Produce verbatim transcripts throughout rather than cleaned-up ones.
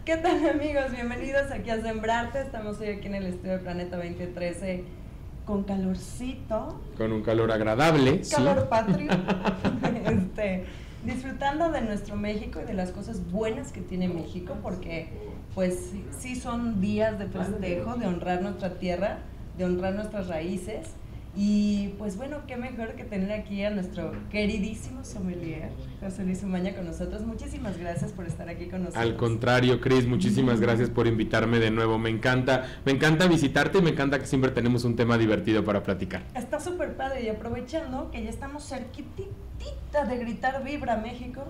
¿Qué tal, amigos? Bienvenidos aquí a Sembrarte. Estamos hoy aquí en el estudio de Planeta veinte trece con calorcito. Con un calor agradable. Calor sí. patrio. este, disfrutando de nuestro México y de las cosas buenas que tiene México, porque pues sí son días de festejo, de honrar nuestra tierra, de honrar nuestras raíces. Y pues bueno, qué mejor que tener aquí a nuestro queridísimo sommelier, José Luis Umaña, con nosotros. Muchísimas gracias por estar aquí con nosotros. Al contrario, Cris, muchísimas gracias por invitarme de nuevo. Me encanta, me encanta visitarte y me encanta que siempre tenemos un tema divertido para platicar. Está súper padre, y aprovechando que ya estamos cerquitita de gritar Vibra México.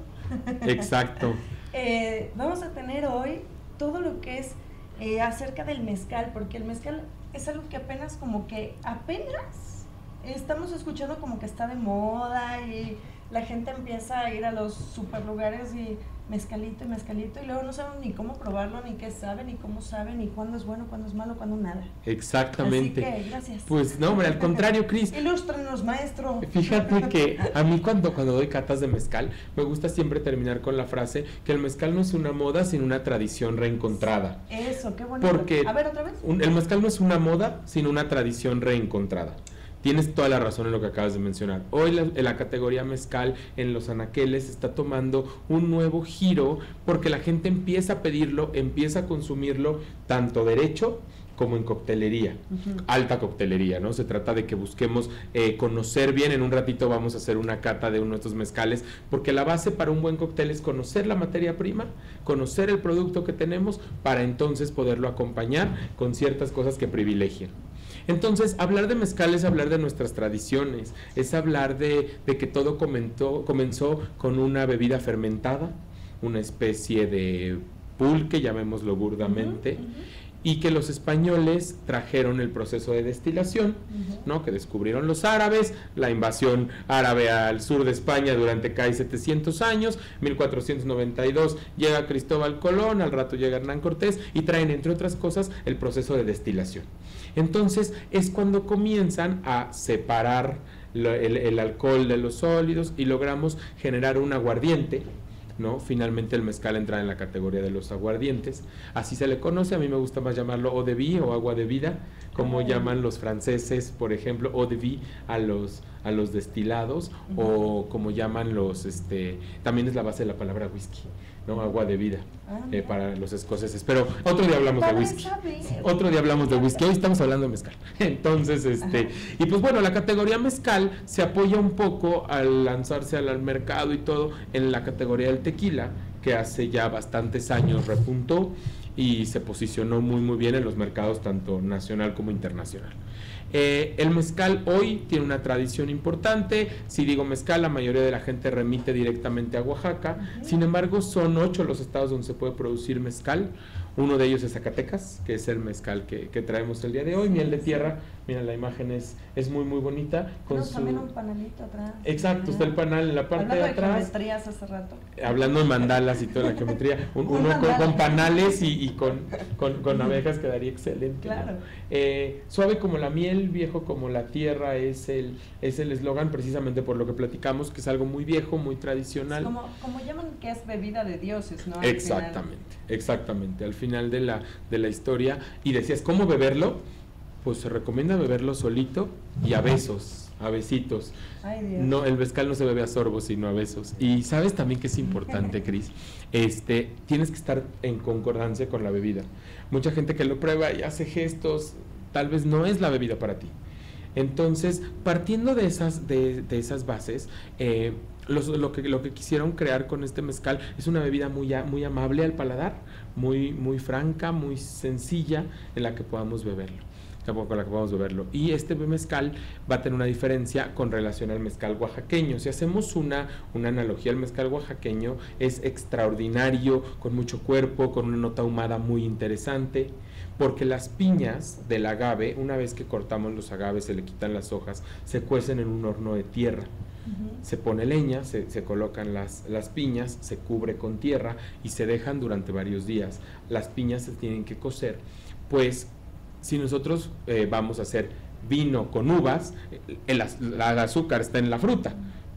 Exacto. eh, vamos a tener hoy todo lo que es eh, acerca del mezcal, porque el mezcal es algo que apenas como que apenas estamos escuchando como que está de moda y la gente empieza a ir a los super lugares y mezcalito y mezcalito y luego no saben ni cómo probarlo, ni qué sabe, ni cómo sabe, ni cuándo es bueno, cuándo es malo, cuándo nada. Exactamente. Así que, gracias. Pues no, hombre, al contrario, Cris. Ilústrenos, maestro. Fíjate que a mí cuando, cuando doy catas de mezcal, me gusta siempre terminar con la frase que el mezcal no es una moda, sino una tradición reencontrada. Eso, qué bonito. Porque a ver, otra vez. Un, el mezcal no es una moda, sino una tradición reencontrada. Tienes toda la razón en lo que acabas de mencionar. Hoy la, la categoría mezcal en los anaqueles está tomando un nuevo giro porque la gente empieza a pedirlo, empieza a consumirlo tanto derecho como en coctelería, uh-huh. alta coctelería, ¿no? Se trata de que busquemos eh, conocer bien. En un ratito vamos a hacer una cata de uno de estos mezcales, porque la base para un buen cóctel es conocer la materia prima, conocer el producto que tenemos, para entonces poderlo acompañar con ciertas cosas que privilegien. Entonces, hablar de mezcal es hablar de nuestras tradiciones, es hablar de, de que todo comentó, comenzó con una bebida fermentada, una especie de pulque, llamémoslo burdamente, uh-huh, uh-huh. y que los españoles trajeron el proceso de destilación, uh-huh. ¿no? Que descubrieron los árabes, la invasión árabe al sur de España durante casi setecientos años, mil cuatrocientos noventa y dos llega Cristóbal Colón, al rato llega Hernán Cortés y traen, entre otras cosas, el proceso de destilación. Entonces es cuando comienzan a separar lo, el, el alcohol de los sólidos y logramos generar un aguardiente, ¿no? Finalmente el mezcal entra en la categoría de los aguardientes, así se le conoce. A mí me gusta más llamarlo eau de vie o agua de vida, como oh. llaman los franceses, por ejemplo, eau de vie a los, a los destilados, uh-huh. o como llaman los, este, también es la base de la palabra whisky, ¿no? Agua de vida, ah, eh, para los escoceses. Pero otro día hablamos de whisky. Otro día hablamos de whisky. Hoy estamos hablando de mezcal. Entonces, este, ajá. y pues bueno, la categoría mezcal se apoya un poco al lanzarse al mercado y todo en la categoría del tequila, que hace ya bastantes años repuntó y se posicionó muy muy bien en los mercados tanto nacional como internacional. Eh, el mezcal hoy tiene una tradición importante. Si digo mezcal, la mayoría de la gente remite directamente a Oaxaca. Uh-huh. Sin embargo, son ocho los estados donde se puede producir mezcal. Uno de ellos es Zacatecas, que es el mezcal que, que traemos el día de hoy. Sí, miel de tierra. Mira, la imagen es, es muy muy bonita. Con no, su... también un panalito atrás. Exacto, está el panal en la parte hablando de atrás. Hablando de geometrías hace rato. Hablando de mandalas y toda la geometría. Un, uno con, con panales y, y con, con, con abejas quedaría excelente. Claro. ¿No? Eh, suave como la miel, viejo como la tierra es el es el eslogan, precisamente por lo que platicamos, que es algo muy viejo, muy tradicional. Como, como llaman que es bebida de dioses, ¿no? Al exactamente, final. exactamente. Al final de la, de la historia. Y decías, ¿cómo beberlo? Pues se recomienda beberlo solito y a besos, a besitos. Ay, Dios. No, el mezcal no se bebe a sorbos, sino a besos. Y sabes también que es importante, Cris, este, tienes que estar en concordancia con la bebida. Mucha gente que lo prueba y hace gestos, tal vez no es la bebida para ti. Entonces, partiendo de esas, de, de esas bases, eh, los, lo, que, lo que quisieron crear con este mezcal es una bebida muy, muy amable al paladar, muy, muy franca, muy sencilla, en la que podamos beberlo. con la que podamos beberlo. Y este mezcal va a tener una diferencia con relación al mezcal oaxaqueño. Si hacemos una, una analogía, el mezcal oaxaqueño es extraordinario, con mucho cuerpo, con una nota ahumada muy interesante, porque las piñas del agave, una vez que cortamos los agaves, se le quitan las hojas, se cuecen en un horno de tierra. Uh-huh. Se pone leña, se, se colocan las, las piñas, se cubre con tierra y se dejan durante varios días. Las piñas se tienen que cocer, pues si nosotros eh, vamos a hacer vino con uvas, el, el azúcar está en la fruta,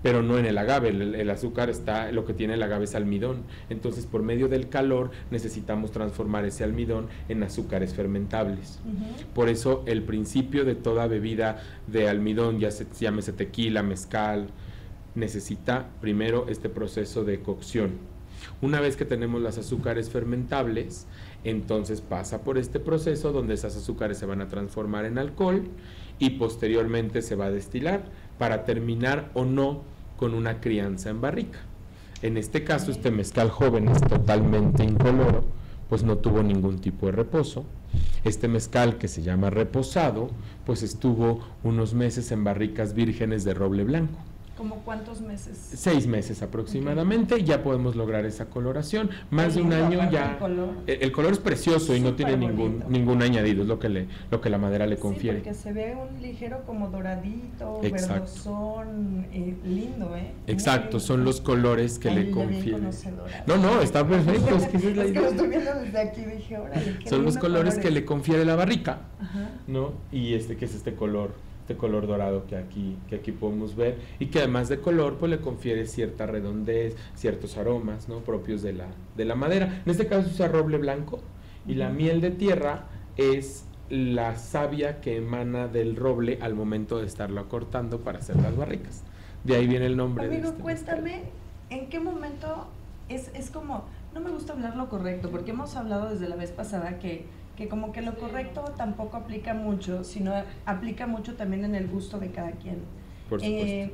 pero no en el agave. El, el azúcar está, lo que tiene el agave es almidón. Entonces, por medio del calor necesitamos transformar ese almidón en azúcares fermentables. Uh-huh. Por eso el principio de toda bebida de almidón, ya se llámese tequila, mezcal, necesita primero este proceso de cocción. Una vez que tenemos los azúcares fermentables, entonces pasa por este proceso donde esos azúcares se van a transformar en alcohol y posteriormente se va a destilar para terminar o no con una crianza en barrica. En este caso, este mezcal joven es totalmente incoloro, pues no tuvo ningún tipo de reposo. Este mezcal, que se llama reposado, pues estuvo unos meses en barricas vírgenes de roble blanco. ¿Cómo cuántos meses? Seis meses aproximadamente, okay. Ya podemos lograr esa coloración. Más de un año ya. El color. El, el color es precioso y no tiene ningún ningún añadido, es lo que le lo que la madera le confiere. Sí, porque se ve un ligero como doradito, verdosón, eh, lindo, ¿eh? Exacto, lindo. Son los colores que Ay, le confieren. No, no, está perfecto. Es que, es la es que lo estoy viendo desde aquí, dije, órale, qué son los colores, colores que le confiere la barrica, ajá, ¿no? Y este que es este color. Este color dorado que aquí, que aquí podemos ver y que además de color pues le confiere cierta redondez, ciertos aromas, ¿no? Propios de la, de la madera. En este caso usa roble blanco y uh-huh. La miel de tierra es la savia que emana del roble al momento de estarlo cortando para hacer las barricas. De ahí viene el nombre. Amigo, de este cuéntame, mezcal. ¿En qué momento es, es como, no me gusta hablar lo correcto, porque hemos hablado desde la vez pasada que que como que lo correcto tampoco aplica mucho, sino aplica mucho también en el gusto de cada quien. Por supuesto. Eh,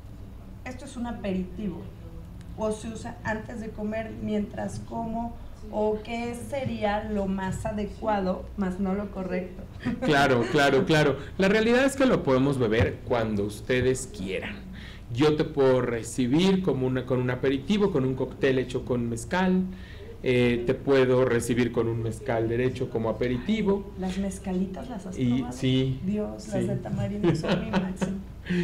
esto es un aperitivo, o se usa antes de comer, mientras como, o qué sería lo más adecuado, más no lo correcto. Claro, claro, claro. La realidad es que lo podemos beber cuando ustedes quieran. Yo te puedo recibir como una, con un aperitivo, con un cóctel hecho con mezcal. Eh, te puedo recibir con un mezcal derecho como aperitivo. Las mezcalitas las has y, probado. Sí. Dios, sí. Las de tamarindo son mi máximo.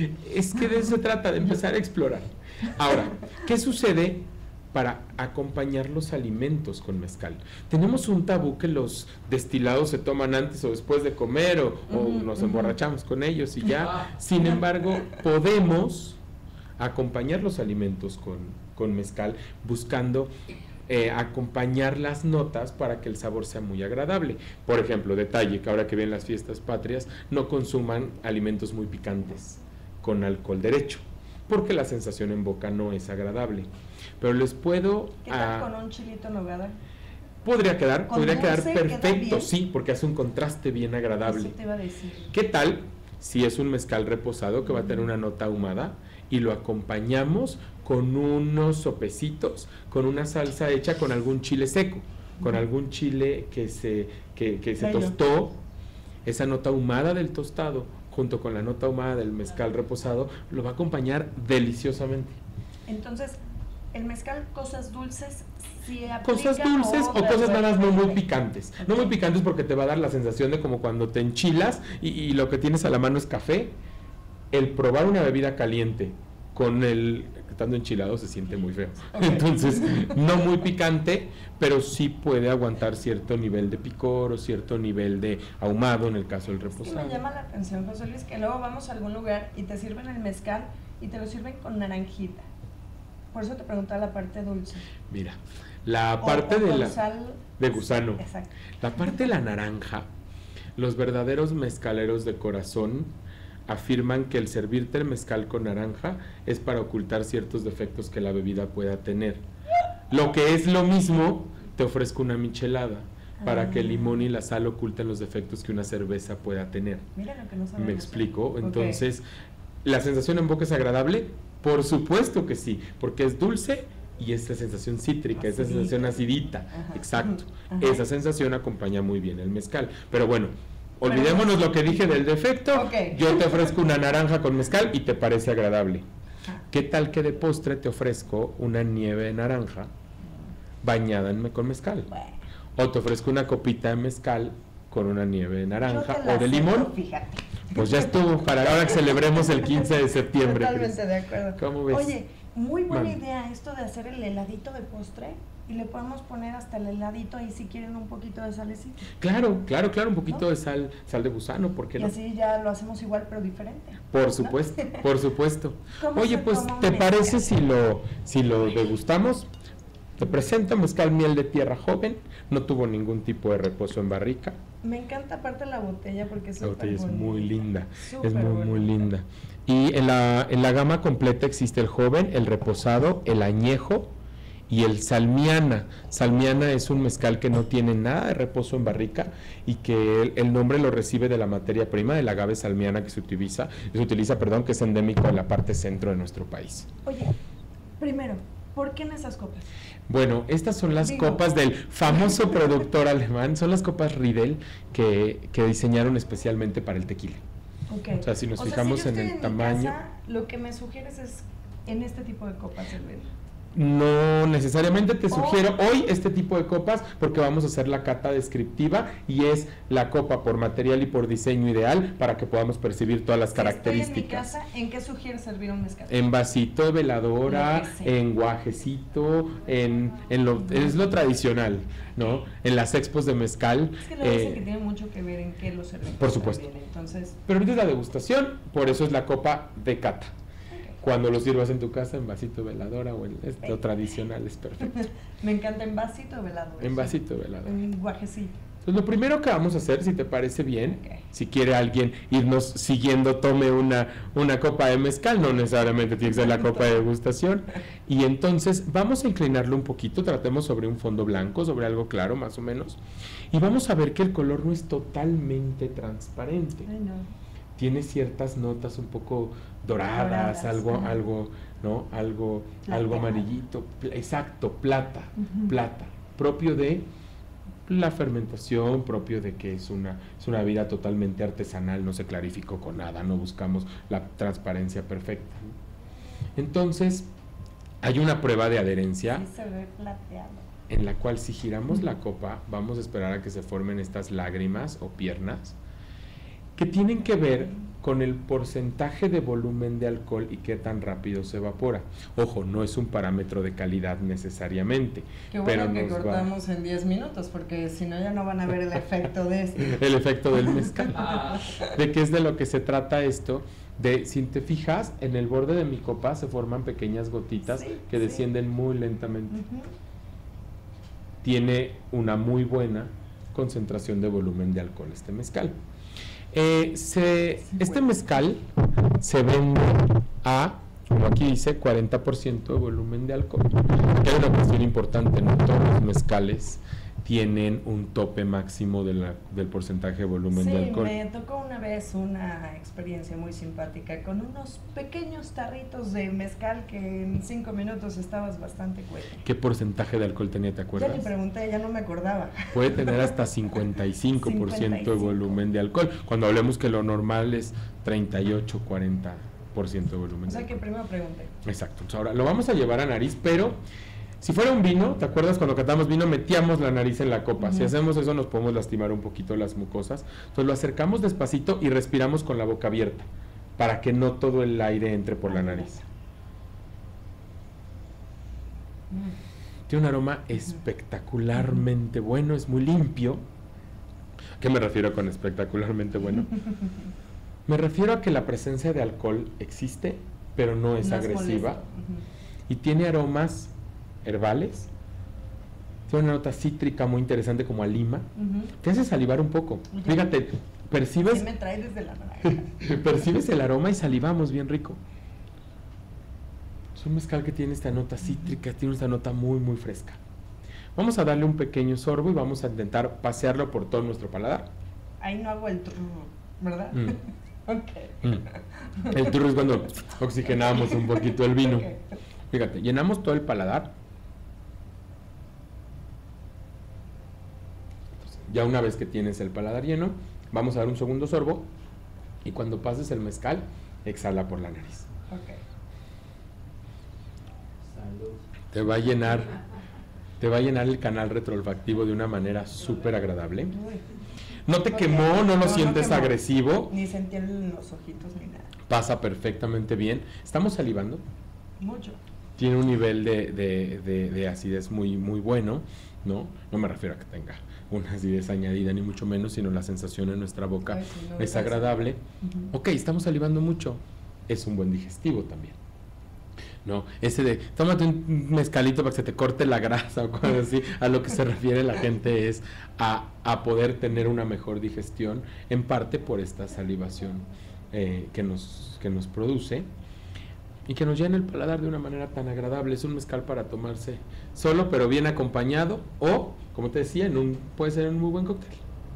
Es que de eso se trata, de empezar a explorar. Ahora, ¿qué sucede para acompañar los alimentos con mezcal? Tenemos un tabú que los destilados se toman antes o después de comer o, uh-huh, o nos uh-huh. emborrachamos con ellos y ya. Sin embargo, podemos acompañar los alimentos con, con mezcal buscando Eh, acompañar las notas para que el sabor sea muy agradable. Por ejemplo, detalle, que ahora que vienen las fiestas patrias, no consuman alimentos muy picantes con alcohol derecho, porque la sensación en boca no es agradable. Pero les puedo... ¿Qué tal uh, con un chilito en nogada? Podría quedar, podría quedar perfecto, sí, porque hace un contraste bien agradable. Eso te iba a decir. ¿Qué tal si es un mezcal reposado que va a tener una nota ahumada y lo acompañamos con unos sopecitos, con una salsa hecha con algún chile seco, con algún chile que se, que, que se tostó, esa nota ahumada del tostado, junto con la nota ahumada del mezcal reposado, lo va a acompañar deliciosamente. Entonces, el mezcal, cosas dulces, ¿sí aplica? Cosas dulces o, o cosas nada más no muy picantes. Okay. No muy picantes porque te va a dar la sensación de como cuando te enchilas y, y lo que tienes a la mano es café. El probar una bebida caliente con el estando enchilado se siente muy feo. Okay. Entonces, no muy picante, pero sí puede aguantar cierto nivel de picor o cierto nivel de ahumado en el caso del reposado. Es que me llama la atención, José Luis, que luego vamos a algún lugar y te sirven el mezcal y te lo sirven con naranjita. Por eso te preguntaba la parte dulce. Mira, la parte o, o de la sal, de gusano. Exacto. La parte de la naranja, los verdaderos mezcaleros de corazón afirman que el servirte el mezcal con naranja es para ocultar ciertos defectos que la bebida pueda tener. Lo que es lo mismo, te ofrezco una michelada para ah. que el limón y la sal oculten los defectos que una cerveza pueda tener. Mira lo que no sabemos. ¿Me explico? Entonces, okay. ¿La sensación en boca es agradable? Por supuesto que sí, porque es dulce y esa sensación cítrica, acidita. Esa sensación acidita. Ajá. Exacto. Ajá. Esa sensación acompaña muy bien el mezcal. Pero bueno, olvidémonos Pero, lo que dije del defecto. Okay. Yo te ofrezco una naranja con mezcal y te parece agradable. ¿Qué tal que de postre te ofrezco una nieve de naranja bañada en, con mezcal? Bueno. O te ofrezco una copita de mezcal con una nieve de naranja o de acepto, limón. Fíjate. Pues ya estuvo, para ahora que celebremos el quince de septiembre. Totalmente Cris. de acuerdo. ¿Cómo ves? Oye, muy buena Man. idea esto de hacer el heladito de postre. y le podemos poner hasta el heladito ahí si quieren un poquito de salecita. Claro, claro, claro, un poquito ¿no? de sal, sal de gusano, ¿por qué y no? así ya lo hacemos igual pero diferente. Por supuesto, ¿no? por supuesto. Oye, se pues, toma ¿te un parece mezcal? si lo, si lo degustamos? Te presento mezcal miel de tierra joven, no tuvo ningún tipo de reposo en barrica. Me encanta aparte la botella porque es La botella es bonita. muy linda, Súper es muy, muy bonita. linda. Y en la, en la gama completa existe el joven, el reposado, el añejo y el salmiana. Salmiana es un mezcal que no tiene nada de reposo en barrica y que el, el nombre lo recibe de la materia prima del agave salmiana que se utiliza, se utiliza, perdón, que es endémico en la parte centro de nuestro país. Oye, primero, ¿por qué en esas copas? Bueno, estas son las Digo. copas del famoso productor alemán, son las copas Riedel que, que diseñaron especialmente para el tequila. Okay. O sea, si nos O sea, fijamos si yo en el estoy mi tamaño- casa, lo que me sugieres es en este tipo de copas servir. No necesariamente te Oh. sugiero hoy este tipo de copas porque vamos a hacer la cata descriptiva y es la copa por material y por diseño ideal para que podamos percibir todas las Si estoy en mi características. casa, ¿en qué sugieres servir un mezcal? En vasito de veladora, Lo que sea. en guajecito, en, en lo, es lo tradicional, ¿no? En las expos de mezcal. Es que luego dicen eh, que tiene mucho que ver en qué lo servimos. por supuesto. también, entonces, Pero ahorita es la degustación, por eso es la copa de cata. Cuando lo sirvas en tu casa, en vasito de veladora o en es- lo tradicional es perfecto. me encanta en vasito velado. En vasito de veladora. En guajecito. Entonces, lo primero que vamos a hacer, si te parece bien, Ok. si quiere alguien irnos siguiendo, tome una, una copa de mezcal, no necesariamente tiene que ser la copa de degustación, y entonces vamos a inclinarlo un poquito, tratemos sobre un fondo blanco, sobre algo claro más o menos, y vamos a ver que el color no es totalmente transparente. Ay, no. Tiene ciertas notas un poco doradas, Doradas, algo, ajá. algo, ¿no? Algo, algo Plateado. amarillito, pl- exacto, plata, Ujú. plata, propio de la fermentación, propio de que es una, es una vida totalmente artesanal, no se clarificó con nada, no buscamos la transparencia perfecta, ¿no? Entonces, hay una prueba de adherencia Sí se ve plateado. en la cual si giramos la copa, vamos a esperar a que se formen estas lágrimas o piernas, que tienen que ver con el porcentaje de volumen de alcohol y qué tan rápido se evapora. Ojo, no es un parámetro de calidad necesariamente, Qué pero bueno que nos va- cortamos en diez minutos, porque si no ya no van a ver el efecto de esto. el efecto del mezcal. ¿De qué es de lo que se trata esto? De, si te fijas, en el borde de mi copa se forman pequeñas gotitas Sí, que sí. descienden muy lentamente. Ujú. Tiene una muy buena concentración de volumen de alcohol este mezcal. Eh, se, este mezcal se vende a, como aquí dice, cuarenta por ciento de volumen de alcohol. Aquí hay una cuestión importante, no todos los mezcales tienen un tope máximo de la, del porcentaje de volumen Sí, de alcohol. me tocó una vez una experiencia muy simpática con unos pequeños tarritos de mezcal que en cinco minutos estabas bastante cuete. ¿Qué porcentaje de alcohol tenía, te Ya acuerdas? ni pregunté, ya no me acordaba. Puede tener hasta cincuenta y cinco por ciento de cincuenta y cinco. volumen de alcohol, cuando hablemos que lo normal es treinta y ocho, cuarenta por ciento de volumen O sea de que alcohol. primero pregunté. Exacto. Entonces, ahora lo vamos a llevar a nariz, pero si fuera un vino, ¿te acuerdas cuando catamos vino metíamos la nariz en la copa? Si Ujú. hacemos eso nos podemos lastimar un poquito las mucosas. Entonces lo acercamos despacito y respiramos con la boca abierta para que no todo el aire entre por la nariz. Mm. Tiene un aroma espectacularmente bueno, es muy limpio. ¿A qué me refiero con espectacularmente bueno? Me refiero a que la presencia de alcohol existe, pero no es No agresiva. molesto. Ujú. Y tiene aromas herbales. Tiene una nota cítrica muy interesante como a lima. Ujú. Te hace salivar un poco. Ujú. Fíjate, percibes, Sí me trae desde la naranja. percibes el aroma y salivamos bien rico. Es un mezcal que tiene esta nota cítrica, tiene esta nota muy muy fresca. Vamos a darle un pequeño sorbo y vamos a intentar pasearlo por todo nuestro paladar. Ahí no hago el turro, ¿verdad? Mm. Ok. Mm. El turro es cuando oxigenamos un poquito el vino. Ok. Fíjate, llenamos todo el paladar. Entonces, ya una vez que tienes el paladar lleno, vamos a dar un segundo sorbo y cuando pases el mezcal, exhala por la nariz. Ok. Te va a llenar, te va a llenar el canal retroolfactivo de una manera súper agradable. Uy, No te Ok. quemó, no No, lo no sientes quemó. agresivo, ni sentí en los ojitos ni nada. pasa perfectamente bien. Estamos salivando. Mucho. tiene un nivel de, de, de, de acidez muy, muy bueno, ¿no? No me refiero a que tenga una acidez añadida, ni mucho menos, sino la sensación en nuestra boca Ay, sí, no, es agradable. Uh-huh. Ok, estamos salivando mucho, es un buen digestivo también. No, ese de, tómate un mezcalito para que se te corte la grasa o cosas así, a lo que se refiere la gente es a, a poder tener una mejor digestión, en parte por esta salivación eh, que, nos, que nos produce y que nos llena el paladar de una manera tan agradable. Es un mezcal para tomarse solo, pero bien acompañado, o, como te decía, en un, puede ser en un muy buen cóctel.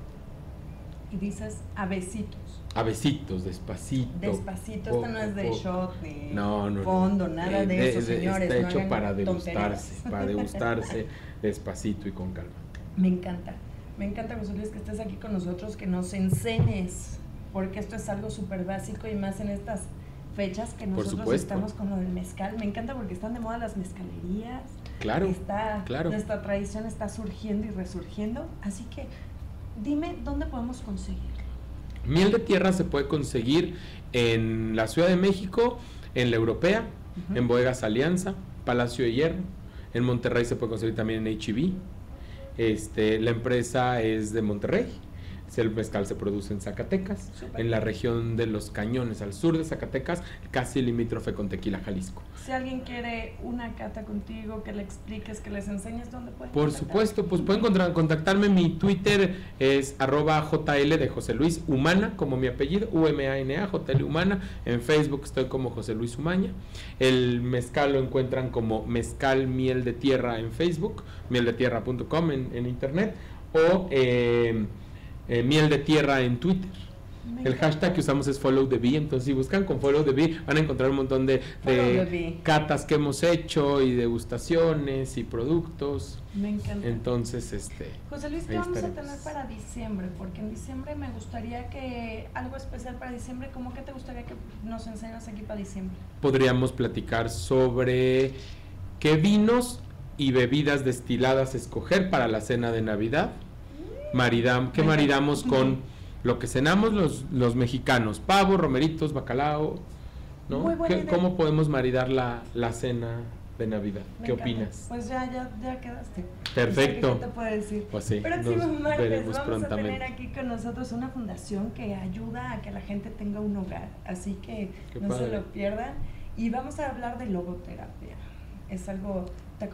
Y dices a besitos. A besitos, despacito. Despacito, esto no es de poco. shot, ni no, no, fondo, nada eh, de, de eso, de, señores. Está no hecho para degustarse, tonterías. para degustarse despacito y con calma. Me encanta, me encanta, José Luis, que estés aquí con nosotros, que nos enseñes, porque esto es algo súper básico y más en estas fechas que nosotros estamos con lo del mezcal. Me encanta porque están de moda las mezcalerías. Claro, está, claro. Nuestra tradición está surgiendo y resurgiendo, así que dime dónde podemos conseguir. Miel de tierra se puede conseguir en la Ciudad de México, en la Europea, uh-huh. en Bodegas Alianza, Palacio de Hierro. En Monterrey se puede conseguir también en H E B. Este, la empresa es de Monterrey. El mezcal se produce en Zacatecas, Super. en la región de Los Cañones, al sur de Zacatecas, casi limítrofe con Tequila, Jalisco. Si alguien quiere una cata contigo, que le expliques, que les enseñes dónde pueden Por contactar. Supuesto, pues pueden contactarme. Mi Twitter es arroba jl de José Luis Humana, como mi apellido, U M A N A, J L Humana. En Facebook estoy como José Luis Umaña. El mezcal lo encuentran como Mezcal Miel de Tierra en Facebook, miel de tierra punto com en, en internet, o eh, Eh, Miel de Tierra en Twitter. Me el hashtag que usamos es Follow the Bee. Entonces si buscan con Follow the Bee van a encontrar un montón de, de catas que hemos hecho y degustaciones y productos. Me encanta. Entonces este José Luis, ¿qué vamos estaremos. a tener para diciembre? Porque en diciembre me gustaría que algo especial para diciembre. ¿Cómo que te gustaría que nos enseñas aquí para diciembre? Podríamos platicar sobre qué vinos y bebidas destiladas escoger para la cena de Navidad. Maridam, ¿qué maridamos con lo que cenamos los, los mexicanos? Pavo, romeritos, bacalao, ¿no? Muy buena idea. ¿Cómo podemos maridar la, la cena de Navidad? Me ¿Qué encanta. opinas? Pues ya, ya, ya quedaste. Perfecto. ¿Qué te puedo decir? Pues sí, próximo martes vamos prontamente. a tener aquí con nosotros una fundación que ayuda a que la gente tenga un hogar, así que Qué no padre. se lo pierdan. Y vamos a hablar de logoterapia. Es algo...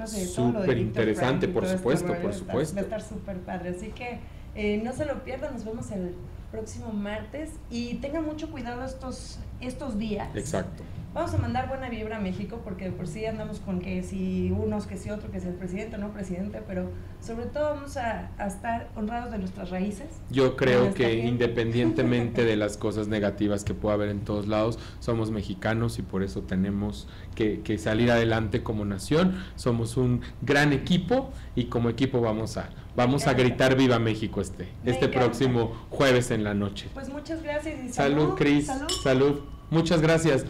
Súper interesante, por supuesto, por supuesto. Va a estar súper padre, así que eh, no se lo pierdan, nos vemos el próximo martes y tengan mucho cuidado estos, estos días. Exacto. Vamos a mandar buena vibra a México porque de por sí andamos con que si unos, que si otro, que si el presidente o no presidente, pero sobre todo vamos a, a estar honrados de nuestras raíces. Yo creo que gente. Independientemente de las cosas negativas que pueda haber en todos lados, somos mexicanos y por eso tenemos que, que salir adelante como nación. Somos un gran equipo y como equipo vamos a vamos a gritar viva México este, este próximo jueves en la noche. Pues muchas gracias y salud. Salud, Cris. Salud. Salud. Muchas gracias.